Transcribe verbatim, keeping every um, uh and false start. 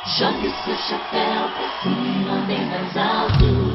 Jogue seu chapéu pra cima, bem mais alto.